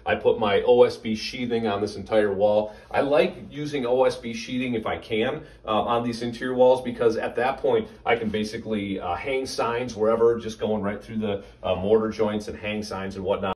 I put my OSB sheathing on this entire wall. I like using OSB sheathing if I can on these interior walls, because at that point I can basically hang signs wherever, just going right through the mortar joints and hang signs and whatnot.